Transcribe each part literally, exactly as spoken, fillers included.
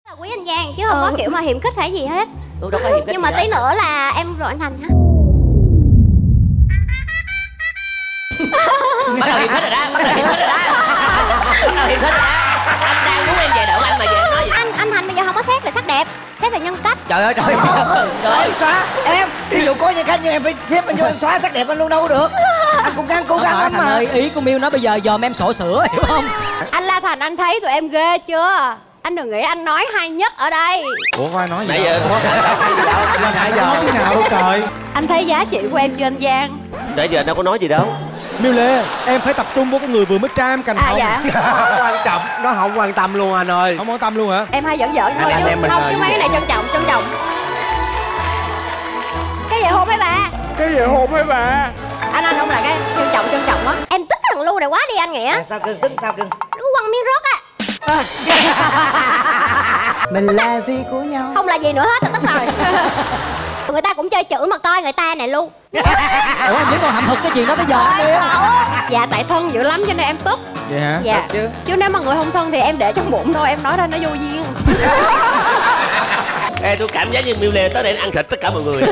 Quý anh Giang chứ không ừ. có kiểu mà hiểm khích hay gì hết. Ừ, đâu có hiểm khích. Nhưng mà tí nữa là em rồi anh Thành hả? Bắt đầu hiểm khích rồi đó, bắt đầu hiểm khích rồi đó. Bắt đầu hiểm khích rồi đó. Anh đang muốn em về đậu anh mà về em nói gì? Anh anh Thành bây giờ không có xét về sắc đẹp, xét về nhân cách. Trời ơi trời ơi. Trời xóa. Em, ví dụ có nhân cách nhưng em phải xếp bao nhiêu em xóa sắc đẹp anh luôn đâu có được. Anh cũng đang cố gắng lắm mà. Thành ơi, ý của Miu nói bây giờ dòm em sổ sữa hiểu không? Anh La Thành anh thấy tụi em ghê chưa? Anh đừng nghĩ anh nói hay nhất ở đây. Ủa có ai nói gì nãy giờ có hay gì đâu. Anh nãy giờ nói thế nào đâu trời. Anh thấy giá trị của em chưa anh Giang? Nãy giờ anh đâu có nói gì đâu. Miu Lê, em phải tập trung vô cái người vừa mới tra em cành à, hồng. Dạ. Không quan trọng, nó không quan tâm luôn anh ơi. Không quan tâm luôn hả? Em hay giỡn giỡn thôi chứ không, chứ mấy cái này trân trọng, trân trọng. Cái gì hôn mấy bà? Cái gì hôn mấy bà? Anh anh không là cái trân trọng, trân trọng á. Em tức thằng Lu này quá đi anh Nghĩa. À, sao cưng, tức sao cưng? Nó quăng miếng rớt á. Mình là gì của nhau? Không là gì nữa hết, tức rồi. Người ta cũng chơi chữ mà coi người ta này luôn. Ủa anh vẫn còn hậm hực cái chuyện đó tới giờ anh đi á. Dạ tại thân dữ lắm cho nên em tức. Vậy hả? Dạ chứ. Chứ nếu mà người không thân thì em để trong bụng thôi, em nói ra nó vô duyên. Ê tôi cảm giác như Miu Lê tới đây ăn thịt tất cả mọi người.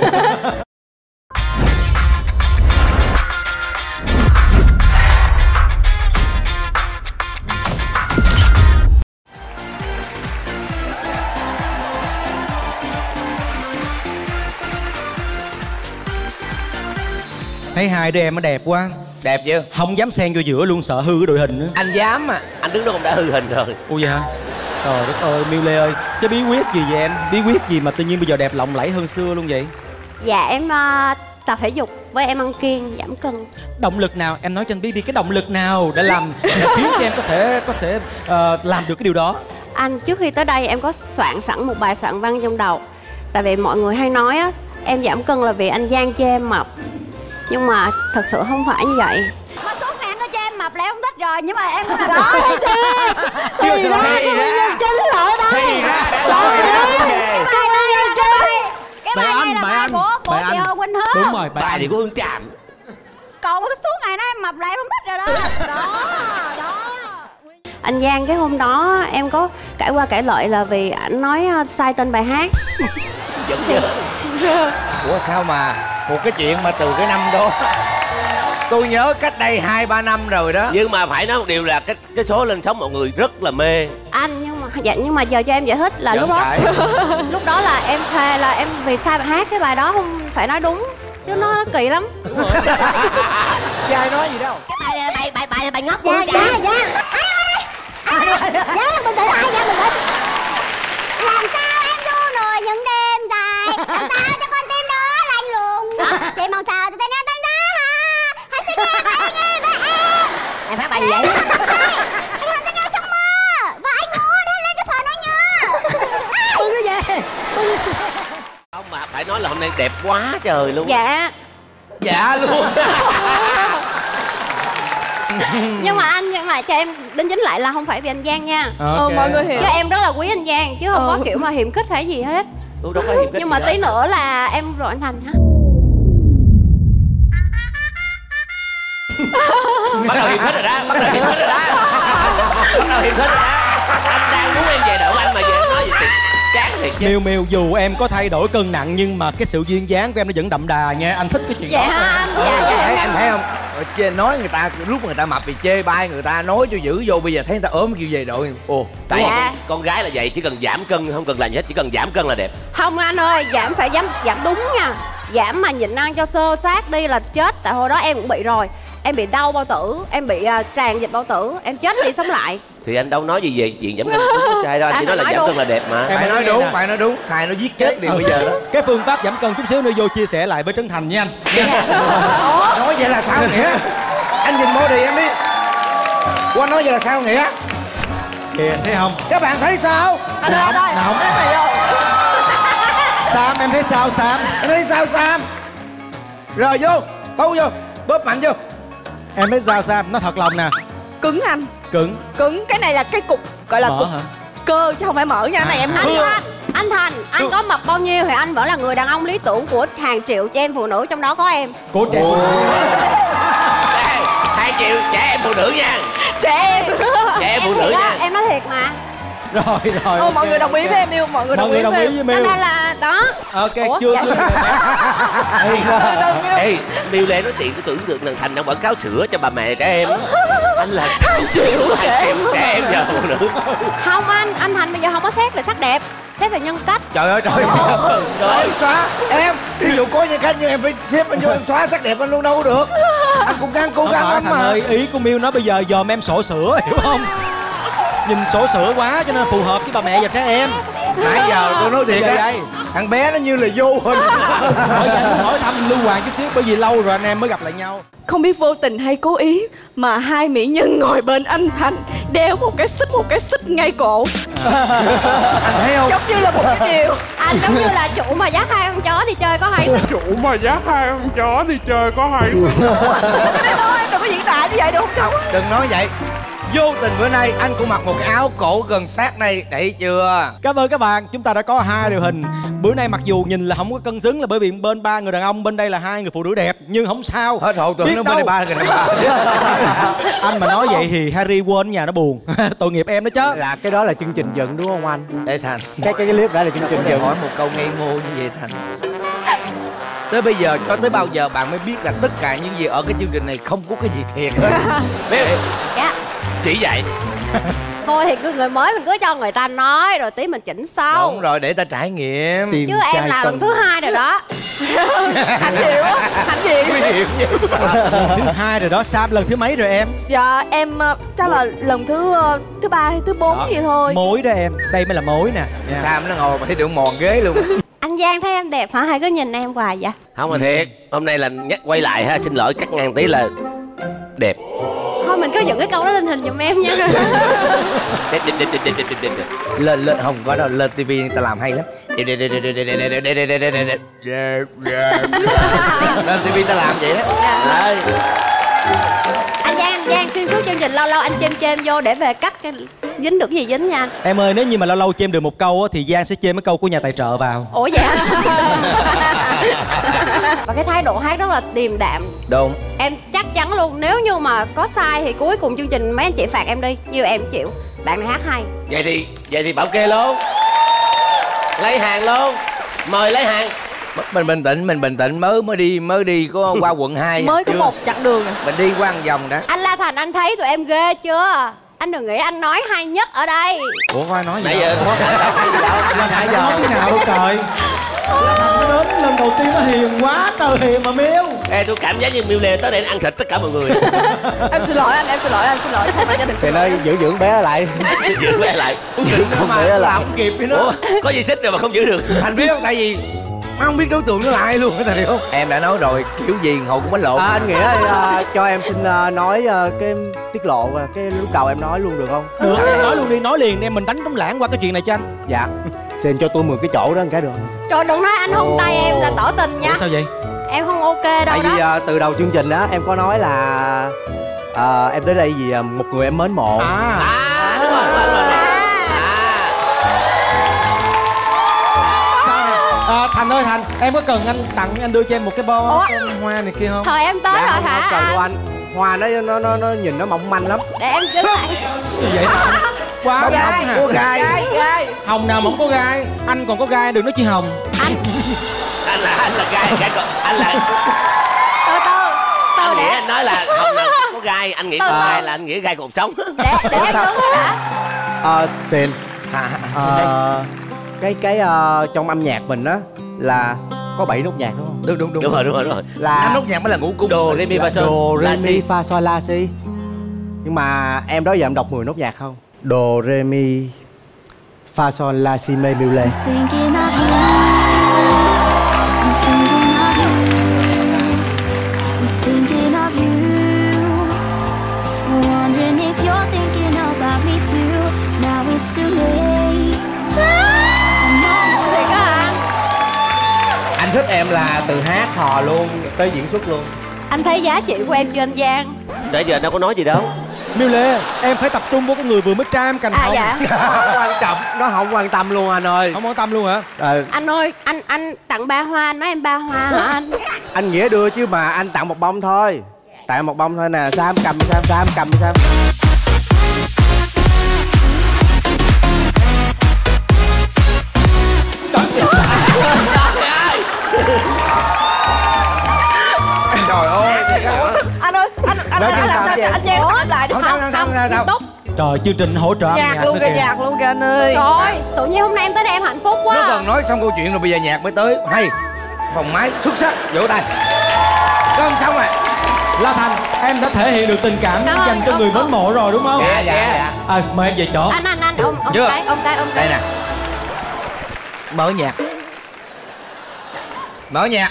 Thấy hai đứa em nó đẹp quá. Đẹp chưa? Không dám xen vô giữa luôn, sợ hư cái đội hình nữa. Anh dám à. Anh đứng đó cũng đã hư hình rồi. Ủa vậy hả? Trời đất ơi Miu Lê ơi, cái bí quyết gì vậy em? Bí quyết gì mà tự nhiên bây giờ đẹp lộng lẫy hơn xưa luôn vậy? Dạ em uh, tập thể dục với em ăn kiêng giảm cân. Động lực nào? Em nói cho anh biết đi, cái động lực nào đã làm để khiến cho em có thể có thể uh, làm được cái điều đó? Anh trước khi tới đây em có soạn sẵn một bài soạn văn trong đầu. Tại vì mọi người hay nói á, em giảm cân là vì anh Giang chê em mập. Nhưng mà thật sự không phải như vậy. Mà suốt ngày anh có cho em mập là em không thích rồi. Nhưng mà em cũng đó thì chi. Thì ra cái nguyên nhân chính là ở đây. Thì ra cái bài này là cái Cái bài này là bài của của chị Hồ Quỳnh Hương. Đúng rồi, bài thì của Hương Tràm. Còn cái suốt ngày đó em mập lại em không thích rồi đó. Đó, đó. Anh Giang cái hôm đó em có cãi qua cãi lại là vì ảnh nói sai tên bài hát. Vẫn nhớ. Ủa sao mà một cái chuyện mà từ cái năm đó tôi nhớ cách đây hai ba năm rồi đó. Nhưng mà phải nói một điều là cái cái số lên sóng mọi người rất là mê anh. Nhưng mà dạ nhưng mà giờ cho em giải thích là lúc đó lúc đó là em thề là em vì sai bài hát cái bài đó không phải nói đúng chứ nó kỳ lắm. Ai nói gì đâu. Cái bài bài bài bài bài ngốc. Dạ dạ dạ. Dạ mình tự ai dạ mình tự. Làm sao em du nổi những đêm dài, làm sao cho con tim nó lạnh lùng. Chị mong sao từ tên em tên ra ha. Hãy xin nghe hãy nghe với em. Em hát bài gì vậy? Anh hôn tới nhau trong mơ và anh muốn hãy lên cho phở nó nha. Bưng nó về. Không mà phải nói là hôm nay đẹp quá trời luôn. Dạ. Dạ luôn. Nhưng mà anh nhưng mà cho em đính chính lại là không phải vì anh Giang nha. Okay. Ừ, mọi người hiểu. Chứ em rất là quý anh Giang chứ không ừ. có kiểu mà hiểm khích hay gì hết. Ừ, đâu có hiểm khích. Nhưng mà tí nữa là em rồi anh Thành hả? Bắt đầu hiểm khích rồi đó, bắt đầu hiểm khích rồi đó. Bắt đầu hiểm khích rồi đó. Anh đang muốn em về đậu anh mà về em nói gì thì chán thiệt chứ. Miu Miu dù em có thay đổi cân nặng nhưng mà cái sự duyên dáng của em nó vẫn đậm đà nha. Anh thích cái chuyện dạ, đó. Anh, ừ, dạ, dạ, thấy dạ. anh thấy không? Chê nói người ta lúc người ta mập thì chê bai người ta nói cho dữ vô bây giờ thấy người ta ốm kêu về đội. Ồ, tại dạ. con, con gái là vậy chỉ cần giảm cân không cần làm gì hết, chỉ cần giảm cân là đẹp. Không anh ơi, giảm phải giảm giảm đúng nha. Giảm mà nhịn ăn cho xơ xác đi là chết. Tại hồi đó em cũng bị rồi. Em bị đau bao tử, em bị uh, tràn dịch bao tử, em chết đi sống lại. Thì anh đâu nói gì về chuyện giảm cân con trai đâu, anh chỉ nói là giảm cân là đẹp mà. Em phải nói đúng, phải nói đúng, xài nó giết chết liền bây giờ đó. Cái phương pháp giảm cân chút xíu nữa vô chia sẻ lại với Trấn Thành nha anh. Nói vậy là sao Nghĩa? Anh nhìn body em đi. Ủa nói vậy là sao Nghĩa? Kìa thấy không? Các bạn thấy sao? Anh ơi, anh ơi. Sam em thấy sao Sam? Em thấy sao Sam? Rồi vô, bấu vô, bóp mạnh vô. Em thấy sao Sam? Nó thật lòng nè. Cứng anh. Cứng. Cứng, cái này là cái cục gọi là mỡ cục hả? cơ chứ không phải mỡ nha. Cái này em anh Thành, anh Thành, anh có mập bao nhiêu thì anh vẫn là người đàn ông lý tưởng của hàng triệu trẻ em phụ nữ, trong đó có em. Của trẻ phụ nữ. Hai triệu trẻ em phụ nữ nha. Trẻ em. Trẻ em phụ em nữ nha. Em nói thiệt mà. Rồi rồi. Ô, mọi người đồng ý với em yêu, mọi người đồng ý với em. với Cho Miu. nên là đó. Ok, Ủa, chưa dạ. chưa. Ê, Miu Lê nói tiện, tôi tưởng tượng thằng Thành đang quảng cáo sữa cho bà mẹ trẻ em. Anh là hai triệu trẻ em giờ phụ nữ. Không anh, anh Thành bây giờ không có xét về sắc đẹp, xét về nhân cách. Trời ơi trời ơi. Trời em xóa. Em, ví dụ có nhân cách nhưng em phải xếp anh vô em xóa sắc đẹp anh luôn đâu có được. Anh cũng đang cố Không gắng phải lắm Thành mà. ơi, ý của Miu nói bây giờ dòm em sổ sữa, hiểu không? Nhìn sổ sữa quá cho nên phù hợp với bà mẹ và trẻ em. Nãy giờ tôi nói thiệt Bây giờ á, đây. thằng bé nó như là vô hình. Hỏi anh hỏi thăm Lưu Hoàng chút xíu, bởi vì lâu rồi anh em mới gặp lại nhau. Không biết vô tình hay cố ý mà hai mỹ nhân ngồi bên anh Thành đeo một cái xích một cái xích ngay cổ. Anh thấy không? Giống như là một cái điều. Anh giống như là chủ mà dắt hai con chó đi chơi có hay. Chủ mà dắt hai con chó đi chơi có hay. Thế thôi, đừng có diễn tả như vậy được không? Đừng nói vậy. Vô tình bữa nay anh cũng mặc một cái áo cổ gần sát đây, đấy chưa? Cảm ơn các bạn, chúng ta đã có hai điều hình. Bữa nay mặc dù nhìn là không có cân xứng là bởi vì bên ba người đàn ông, bên đây là hai người phụ nữ đẹp, nhưng không sao. Hết hộ tưởng Biết nó đâu. bên đây ba người đàn bà. Anh mà nói vậy thì Harry quên nhà nó buồn. Tội nghiệp em đó chứ. Là cái đó là chương trình giận đúng không anh? Ê Thành, Cái cái clip đó là chương có trình thể giận. hỏi một câu ngây ngô như vậy Thành. Tới bây giờ, cho tới bao giờ bạn mới biết là tất cả những gì ở cái chương trình này không có cái gì thiệt hết. Miu, Dạ. chỉ vậy. Thôi thì cứ người mới mình cứ cho người ta nói rồi tí mình chỉnh sau. Đúng rồi, để ta trải nghiệm. Tìm Chứ em trai là tân. lần thứ hai rồi đó. Anh hiểu á, anh hiểu. Nguy hiểm như sao? Lần thứ hai rồi đó, Sam lần thứ mấy rồi em? Dạ em ờ, chắc là lần thứ ờ, thứ ba hay thứ bốn Đó, gì thôi. Mối đó em, đây mới là mối nè. Nha. Sam nó ngồi mà thấy được mòn ghế luôn. Anh Giang thấy em đẹp hả? Hay cứ nhìn em hoài vậy? Không mà thiệt, hôm nay là nhắc quay lại ha, xin lỗi cắt ngang tí là đẹp. Thôi mình cứ dựng cái câu đó lên hình giùm em nha. Đẹp đẹp đẹp đẹp đẹp đẹp đẹp đẹp. Lên lên không có đâu, lên tivi người ta làm hay lắm. Đẹp đẹp đẹp đẹp đẹp đẹp đẹp đẹp đẹp đẹp đẹp đẹp đẹp đẹp. Lên tivi ta làm vậy đó. Đấy. Anh Giang, anh Giang xuyên suốt chương trình lâu lâu anh chêm chêm vô để về cắt cái dính được cái gì dính nha anh. Em ơi, nếu như mà lâu lâu chêm được một câu á, thì Giang sẽ chêm cái câu của nhà tài trợ vào. Ủa vậy hả? Và cái thái độ hát rất là điềm đạm. Đúng. Em chắc chắn luôn, nếu như mà có sai thì cuối cùng chương trình mấy anh chị phạt em đi. Như em chịu. Bạn này hát hay. Vậy thì vậy thì bảo kê luôn. Lấy hàng luôn. Mời lấy hàng. Mình bình tĩnh, mình bình tĩnh, mới mới đi mới đi có qua quận hai. Mới có chưa? một chặng đường à. Mình đi qua một vòng đã. Anh La Thành anh thấy tụi em ghê chưa? Anh đừng nghĩ anh nói hay nhất ở đây. Ủa có ai nói gì Nãy đâu? giờ Là nãy giờ nói thế nào đâu trời. Là Thành nó đến lần đầu tiên nó hiền quá trời hiền mà Miu. Ê, tôi cảm giác như Miu Lê tới đây ăn thịt tất cả mọi người. Em xin lỗi anh, em xin lỗi anh, xin lỗi. Không phải gia đình Thì xin nó lỗi. giữ dưỡng bé lại. Giữ về lại. Không để lại. Không kịp với nó. Ủa, có gì xích rồi mà không giữ được. Thành biết không? Tại vì nó không biết đối tượng nó là ai luôn, Thành hiểu không? Em đã nói rồi, kiểu gì hậu cũng bánh lộn. À, anh Nghĩa ơi, à, cho em xin à, nói à, cái tiết lộ à, cái lúc đầu em nói luôn được không? Được, em nói luôn đi, nói liền đi, mình đánh trống lãng qua cái chuyện này cho anh. Dạ. Xin cho tôi mượn cái chỗ đó một cái được không? Trời đừng nói anh hôn tay em là tỏ tình nha. Ủa sao vậy? Em không ok đâu Tại vì đó. à, từ đầu chương trình đó em có nói là à, em tới đây vì à, một người em mến mộ. À, À, đúng rồi, đúng rồi, đúng rồi. À, sao nè? À, Thành ơi Thành, em có cần anh tặng anh đưa cho em một cái bó Ủa? hoa này kia không? Thời em tới Dạ, rồi không, hả không cần đâu anh? anh. Hoa nó nó nó, nó nhìn nó mỏng manh lắm. Để em giữ lại. Gì vậy Thành? Quá Không hồng gai, hả? có gai. Gai, gai. Hồng nào mà không có gai. Anh còn có gai, đừng nói chi hồng. Anh anh là anh là gai, gai còn anh là từ từ. Từ anh nghĩ để anh nói là không là có gai, anh nghĩ Từ có từ. gai là anh nghĩ gai còn sống. để để em đứng đó đã. À, xin. À, xin đây. À, cái cái à, trong âm nhạc mình á là có bảy nốt nhạc đúng không? Đúng đúng đúng. Đúng rồi, đúng rồi, đúng rồi. Là Năm nốt nhạc mới là ngũ cung. Đồ, re mi fa sol. Đồ, La re, si. mi, fa, sol, la, si. Nhưng mà em đó giờ em đọc mười nốt nhạc không? Đồ, re, mi, fa, sol, la, si, mê, miu, lê. Thinking of you. I'm thinking of you. I'm thinking of you. Wondering if you're thinking about me too. Now it's too late. I know Thiệt á hả? Anh thích em là từ hát hò luôn tới diễn xuất luôn. Anh thấy giá trị của em chưa anh Giang? Để giờ đâu có nói gì đâu. Miu Lê, em phải tập trung vô cái người vừa mới tram cành À hồng. dạ. Không quan trọng, nó không quan tâm luôn anh ơi. Không quan tâm luôn hả? Ờ, Anh ơi, anh anh tặng ba hoa, anh nói em ba hoa hả anh? anh Nghĩa đưa chứ mà anh tặng một bông thôi. Tặng một bông thôi nè, Sam cầm Sam, Sam cầm Sam. sao sao Túc. Trời, chương trình hỗ trợ âm Nhạc luôn nữa kìa, kìa. nhạc luôn kìa anh ơi. Trời ơi, tự nhiên hôm nay em tới đây em hạnh phúc quá. nó còn nói xong câu chuyện rồi bây giờ nhạc mới tới. Hay, phòng máy xuất sắc, vỗ tay. Con xong rồi. La Thành, em đã thể hiện được tình cảm Cảm ơn, dành cho ông- người mến ông- mộ rồi đúng không? Dạ dạ dạ. À, mời em về chỗ. Anh anh anh ôm ôm Chưa? cái ôm cái ôm Đây cái. nè. Mở nhạc. Mở nhạc.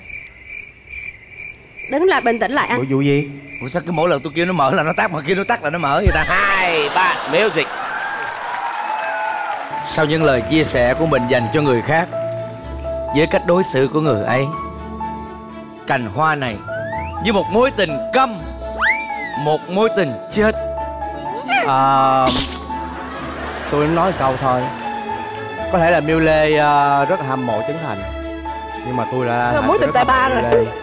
Đứng lại, bình tĩnh lại anh. Vụ vụ gì? Ủa sao cứ mỗi lần tôi kêu nó mở là nó tắt, mà kêu nó tắt là nó mở vậy ta? Hai ba music. Sau những lời chia sẻ của mình dành cho người khác, với cách đối xử của người ấy, cành hoa này như một mối tình câm, một mối tình chết. À, tôi nói một câu thôi. Có thể là Miu Lê uh, rất là hâm mộ Trấn Thành, nhưng mà tôi là Mối tình rất tài hâm ba mộ rồi. Miu Lê.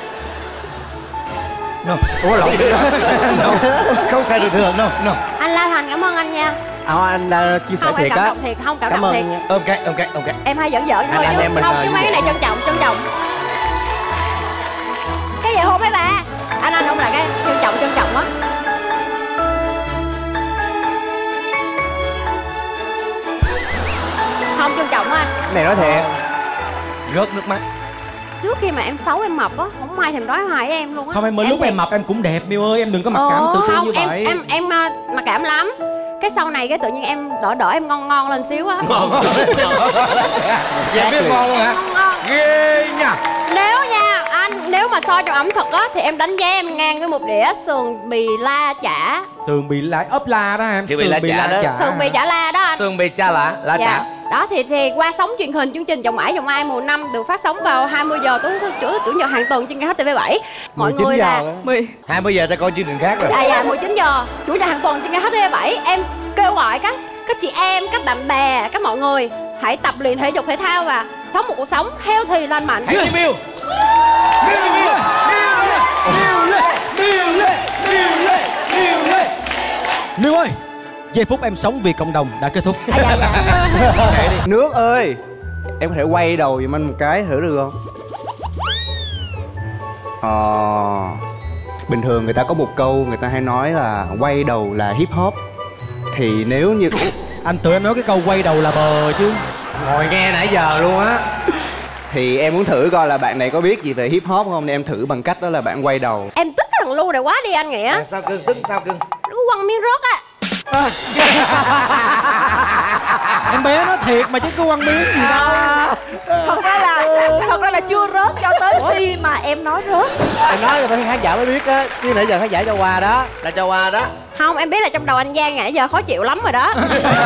No. Ủa lộn. No. Không sai được thường. No, no. Anh La Thành cảm ơn anh nha. À, anh uh, chia sẻ Không, em thiệt cảm á. động thiệt, không cảm Cảm động ơn thiệt. nha. Ok, ok, ok. Em hay giỡn giỡn Anh- thôi anh chứ em mình, không, ờ, chứ như mấy cái vậy. này trân trọng, trân trọng. Cái gì hôn mấy bà? Anh anh hôn lại cái trân trọng, trân trọng á. Không trân trọng á anh. Cái này nói thiệt. Rớt nước mắt. Trước khi mà em xấu em mập á, không ai thèm nói hoài với em luôn á. Không, em mới lúc thì- em mập em cũng đẹp Miu ơi, em đừng có mặc cảm Ờ, tự ti không, như em, vậy. em em uh, mặc cảm lắm. Cái sau này cái tự nhiên em đỡ đỡ em ngon ngon lên xíu á. Dạ biết ngon luôn hả? Ngon ngon. Ghê nha. Nếu nha anh, nếu mà so cho ẩm thực á thì em đánh giá em ngang với một đĩa sườn bì la chả. Sườn bị lại ốp la đó em. Sườn bì la chả đó. Sườn bì chả la đó anh. Sườn bì cha lạ, lá Dạ. chả. Đó thì thì qua sóng truyền hình chương trình Chồng Ải Chồng Ai mùa năm được phát sóng vào hai mươi giờ tối thứ chủ chủ nhật hàng tuần trên kênh hát tê vê bảy. Mọi mười chín người giờ là á. mười Hai bây giờ ta coi chương trình khác rồi. dạ dạ mười chín giờ chủ nhật hàng tuần trên kênh hát tê vê bảy. Em kêu gọi các các chị em, các bạn bè, các mọi người hãy tập luyện thể dục thể thao và sống một cuộc sống healthy lành mạnh. Hãy đi Miu. Miu Lê, Miu Lê, Miu Lê, Miu Lê, Miu Lê. Miu ơi, giây phút em sống vì cộng đồng đã kết thúc. À, dạ dạ. Nước ơi, em có thể quay đầu giùm anh một cái thử được không? Ờ, bình thường người ta có một câu người ta hay nói là quay đầu là hip hop. Thì nếu như Anh tưởng em nói cái câu quay đầu là bờ chứ. Ngồi nghe nãy giờ luôn á. thì em muốn thử coi là bạn này có biết gì về hip hop không, nên em thử bằng cách đó là bạn quay đầu. Em tức thằng Lu này quá đi anh Nghĩa. À, sao cưng, tức sao cưng? Nó quăng miếng rớt á. Em bé nói thiệt mà chứ có quăng miếng gì đâu. Thật ra là thật ra là chưa rớt cho tới khi mà em nói rớt. Em nói cho khán giả mới biết á, chứ nãy giờ khán giả cho qua đó. Ta cho qua đó. Không, em biết là trong đầu anh Giang nãy giờ khó chịu lắm rồi đó.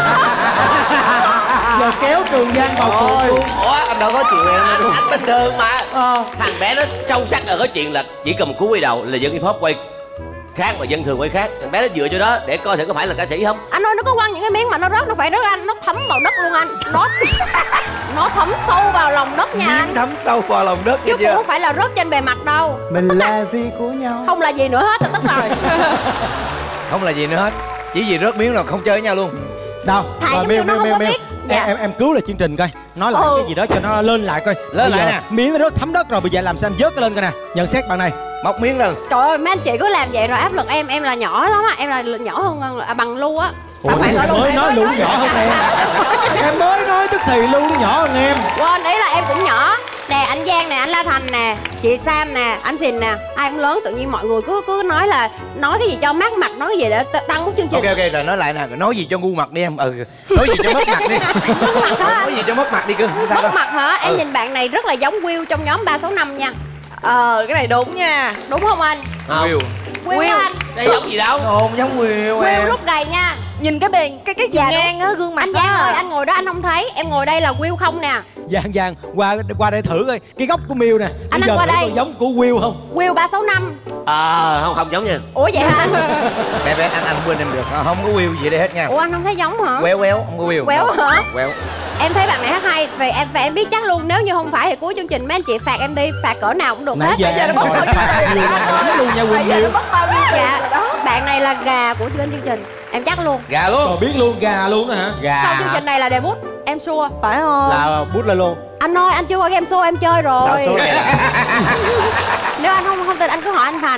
Giờ kéo Trường Giang vào cuộc luôn. Ủa Anh đâu có chịu em anh, đâu. anh bình thường mà. Ờ. Thằng bé nó sâu sắc ở cái chuyện là chỉ cần một cú quay đầu là dân hip hop quay khác và dân thường quay khác. Thằng bé nó dựa cho đó để coi thử có phải là ca sĩ không. Anh ơi, nó có quăng những cái miếng mà nó rớt nó phải rớt anh, nó thấm vào đất luôn anh. Nó nó thấm sâu vào lòng đất nha anh. Miếng thấm sâu vào lòng đất Chứ kia cũng chưa? không phải là rớt trên bề mặt đâu. Mình là gì của nhau? Không là gì nữa hết, tôi tức rồi. Không là gì nữa hết. Chỉ vì rớt miếng nào không chơi với nhau luôn. Đâu? Thầy Rồi giống Miu như nó Miu không Miu có Miu. biết. Dạ. Em em em cứu lại chương trình coi. Nói lại Ừ. cái gì đó cho nó lên lại coi. Lên Bây lại giờ nè. miếng nó rớt thấm đất rồi, bây giờ làm sao em vớt cái lên coi nè. Nhận xét bạn này. Móc miếng lên. Trời ơi, mấy anh chị cứ làm vậy rồi áp lực em. Em là nhỏ lắm á, em là nhỏ hơn à, bằng Lu á. Ủa, À, bạn em Lu, mới em nói Lu nhỏ hơn em. Em mới nói tức thì Lu nó nhỏ hơn em. Quên, ý là em cũng nhỏ. Nè, anh Giang nè, anh La Thành nè, chị Sam nè, anh Sìn nè. Ai cũng lớn, tự nhiên mọi người cứ cứ nói là nói cái gì cho mát mặt, nói cái gì để t- tăng mức chương trình. Ok ok rồi nói lại nè, nói gì cho ngu mặt đi em. Ừ. Nói gì cho mất mặt đi. Mất mặt hả? Nói gì cho mất mặt đi cưng. Không sao Mất đâu. mặt hả? Em Ừ. nhìn bạn này rất là giống Will trong nhóm ba sáu năm nha. Ờ, cái này đúng nha. Đúng không anh? Không. Will. Will, Will. anh. Đây giống gì đâu. Ồn giống Will Will em. lúc gầy nha. Nhìn cái bề cái cái Dạ, chiều ngang á, gương mặt Anh đó. Giang ơi, anh ngồi đó anh không thấy. Em ngồi đây là Will không nè. Giang Giang qua qua đây thử coi cái góc của Miu nè. Anh Bây giờ qua thử đây. coi giống của Will không? Will ba sáu năm. Ờ không không giống nha. Ủa vậy hả? Bé bé anh anh không quên em được. Không có Will gì đây hết nha. Ủa anh không thấy giống hả? Quéo quéo không có Will. Quéo Đâu. hả? Quéo. Em thấy bạn này hát hay và em và em biết chắc luôn nếu như không phải thì cuối chương trình mấy anh chị phạt em đi, phạt cỡ nào cũng được Nãy hết. giờ em ngồi phạt Will là luôn nha Bây giờ Will. nó mất bao nhiêu tiền Dạ, rồi đó. bạn này là gà của bên chương trình. Em chắc luôn. Gà luôn. Rồi biết luôn, gà luôn đó hả? Gà Sau chương trình này là debut, em sure. Phải không? là bút lên luôn. Anh ơi, anh chưa qua game show em chơi rồi. Sao số này là Nếu anh không không tin anh cứ hỏi anh Thành.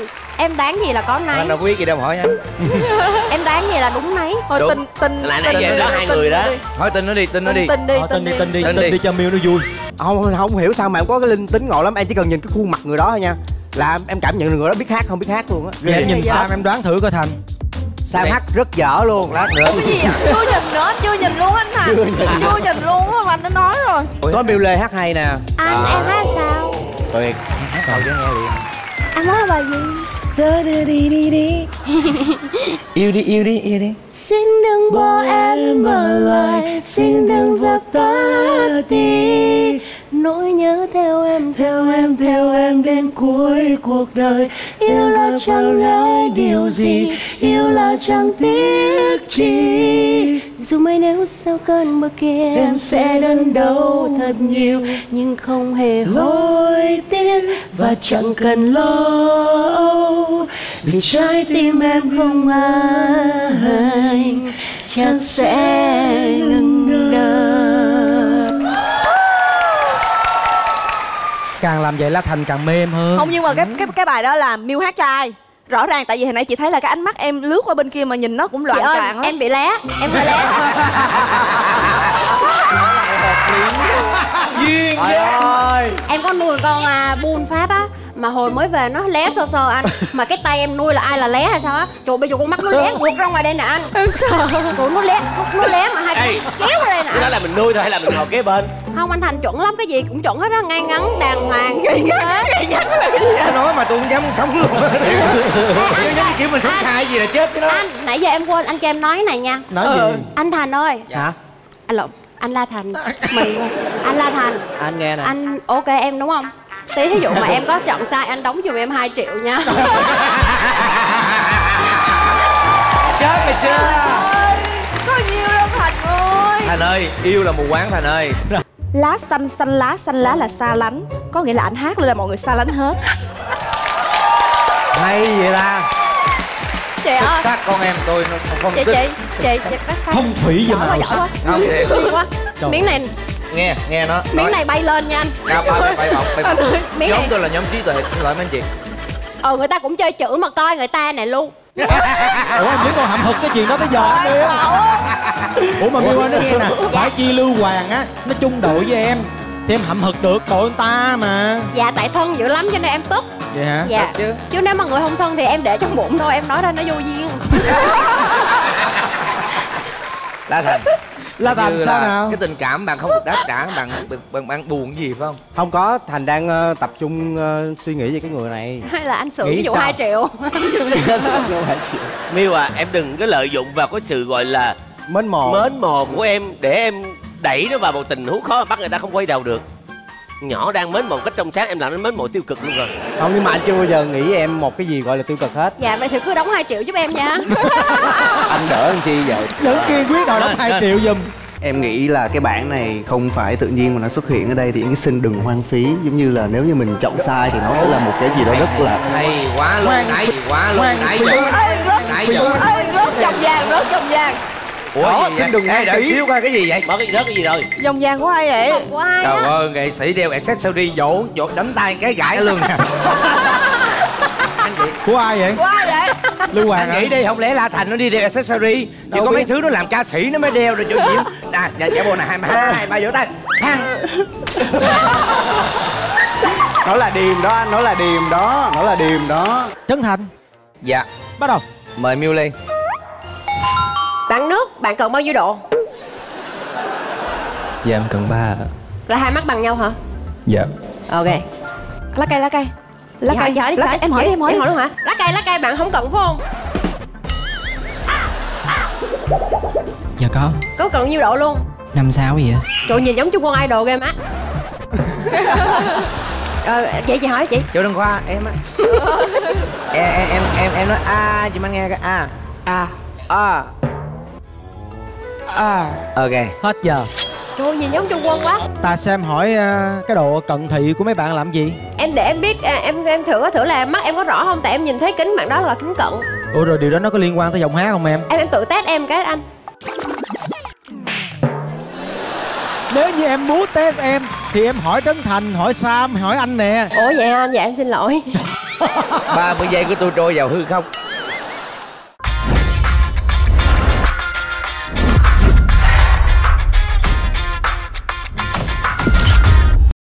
em đoán gì là có nấy. Anh đâu có biết gì đâu mà hỏi anh. Em đoán gì là đúng nấy. Thôi Đúng. tin tin Lại nãy tin giờ đi, đó tin hai đi, người đó. tin đi. Hỏi tin nó đi, tin nó đi. Tin đi, Ờ, tin đi, tin đi, Tin tin đi. đi cho Miu nó vui. Không không hiểu sao mà em có cái linh tính ngộ lắm. Em chỉ cần nhìn cái khuôn mặt người đó thôi nha, là em cảm nhận được người đó biết hát không biết hát luôn á. Vậy em nhìn Sam em đoán thử coi Thành. Sam hát rất dở luôn. Lát nữa. Cái gì vậy? Chưa nhìn nữa, chưa nhìn luôn anh Thành. Chưa nhìn. Chưa nhìn luôn á mà anh đã nói rồi. Có Miu Lê hát hay nè. Anh em hát sao? Tuyệt. Hát câu cho nghe liền. Anh nói bài gì? Đi đi đi. Yêu đi, yêu đi, yêu đi. Xin đừng bỏ em ở lại, xin đừng dập tắt đi nỗi nhớ theo em, theo em, theo em đến cuối cuộc đời. Yêu là chẳng nói điều gì, yêu là chẳng tiếc chi. Dù mấy nếu sau cơn mưa kia em sẽ đớn đau thật nhiều, nhưng không hề hối tiếc và chẳng cần lo âu, vì trái tim em không ai chắc sẽ ngừng đập. Càng làm vậy La Thành càng mê em hơn. Không, nhưng mà cái cái cái bài đó là Miu hát trai. Rõ ràng tại vì hồi nãy chị thấy là cái ánh mắt em lướt qua bên kia mà nhìn nó cũng loạn Chị ơi, choạng lắm. em bị lé, em hơi lé. Duyên Trời ơi. Em có nuôi con à, bull Pháp á, mà hồi mới về nó lé sơ sơ anh. Mà cái tay em nuôi là ai là lé hay sao á? Trời, bây giờ con mắt nó lé vụt ra ngoài đây nè anh. Em sợ. Trời, nó lé, nó lé mà hai Ê, con kéo ra đây nè cái đó anh. là mình nuôi thôi hay là mình ngồi kế bên? Không, anh Thành chuẩn lắm, cái gì cũng chuẩn hết á, ngay ngắn, đàng hoàng. Ngay ngắn, ngay ngắn là cái gì Nó nói mà tôi không dám sống luôn. Tôi giống như kiểu mình sống khai gì là chết chứ đó. Anh, nãy giờ em quên, anh cho em nói cái này nha. Nói Ừ. gì? Anh Thành ơi. Hả? Anh lộn, anh La Thành. Mình, anh La Thành. Anh nghe nè. Anh ok em đúng không? Tí ví dụ mà em có chọn sai, anh đóng giùm em hai triệu nha. Chết mày chưa? Có nhiều đâu Thành ơi. Thành ơi, yêu là mù quáng Thành ơi. Lá xanh xanh lá xanh lá là xa lánh, có nghĩa là anh hát lên là mọi người xa lánh hết. Hay vậy ta. Chị Xuất ơi, sắc con em tôi nó không chị thích. chị chị chị bắt tay. Phong thủy và Giỏi quá, màu giỏi sắc. quá. Không thiệt. Hay quá. Trời. Miếng này, Nghe, nghe nó. miếng nói. này bay lên nha anh. Cao bay bay bay bọc bay bọc. Miếng Nhóm này. tôi là nhóm trí tuệ, xin lỗi mấy anh chị. Ờ, người ta cũng chơi chữ mà coi người ta này luôn. Ủa em biết con hậm hực cái chuyện đó tới giờ anh Miu. Ủa mà Miu ơi, nói nghe nè, phải chi Lưu Hoàng á, nó chung đội với em thì em hậm hực được đội người ta mà. Dạ tại thân dữ lắm cho nên em tức. Vậy hả? Dạ. chứ. Chứ nếu mà người không thân thì em để trong bụng thôi, em nói ra nó vô duyên. La Thành. La Thành Như sao là nào? cái tình cảm bạn không được đáp trả, bạn bạn, bạn buồn gì phải không? Không có, Thành đang ờ, tập trung ờ, suy nghĩ về cái người này. Hay là anh sửa Nghĩ ví dụ sao? hai triệu. Miu à, em đừng có lợi dụng vào cái sự gọi là Mến mộ. mến mộ của em để em đẩy nó vào một tình huống khó mà bắt người ta không quay đầu được. Nhỏ đang mến mộ cách trong sáng, em làm nó mến mộ tiêu cực luôn rồi. Không, nhưng mà anh chưa bao giờ nghĩ em một cái gì gọi là tiêu cực hết. Dạ vậy thì cứ đóng hai triệu giúp em nha. Anh đỡ anh chi vậy. Vẫn kiên quyết đòi đóng hai triệu giùm. Em nghĩ là cái bản này không phải tự nhiên mà nó xuất hiện ở đây, thì những cái xin đừng hoang phí. Giống như là nếu như mình chọn sai thì nó sẽ là một cái gì đó rất là Hay quá luôn, Ngoan. nãy quá luôn, Ngoan. nãy giờ. Ơi rớt, Nãy giờ. ơi rớt dòng vàng, rớt dòng vàng. Ủa Đó, gì xin vậy? đừng Ê, hoang đợi phí. xíu coi cái gì vậy? Mất cái gì đó cái gì rồi? Dòng vàng của ai vậy? Của ai Trời á? ơi, nghệ sĩ đeo accessory vỗ vỗ đánh tay cái gãi luôn nè. Của ai vậy? Của ai vậy? Lưu Hoàng Anh hả? nghĩ đi, không lẽ La Thành nó đi đeo accessory? Chỉ Đâu có mấy biết. thứ nó làm ca sĩ nó mới đeo rồi chỗ diễn. Nè, dạ dạ bộ này hai ba hai ba vỗ tay. Thăng. Nó là điềm đó anh, nó là điềm đó, nó là điềm đó. Trấn Thành, Dạ, bắt đầu. mời Miu lên. Bạn nước, bạn cần bao nhiêu độ? Dạ em cần ba. Là hai mắt bằng nhau hả? Dạ. Ok. Lá cây, lá cây. Lá cây, Dạ, hỏi đi, lá hỏi cây. Em hỏi đi, em hỏi đi. Em hỏi luôn hả? Lá cây, lá cây bạn không cần phải không? Dạ có. Có cần nhiêu độ luôn? Năm sáu gì vậy? Trời, nhìn giống Trung Quân Idol ghê má. Rồi, vậy chị hỏi chị. Chỗ Đăng Khoa, em á. em em em em em nói a chị mang nghe cái a. A. A. A. Ok. Hết giờ. Trời, nhìn giống Trung Quân quá. Ta xem hỏi à, cái độ cận thị của mấy bạn làm gì? Em để em biết, à, em em thử thử là mắt em có rõ không? Tại em nhìn thấy kính bạn đó là kính cận. Ủa rồi điều đó nó có liên quan tới giọng hát không em? Em em tự test em cái anh. Nếu như em muốn test em Thì em hỏi Trấn Thành, hỏi Sam, hỏi anh nè. Ủa vậy anh? Dạ em xin lỗi. ba mươi giây của tôi trôi vào hư không.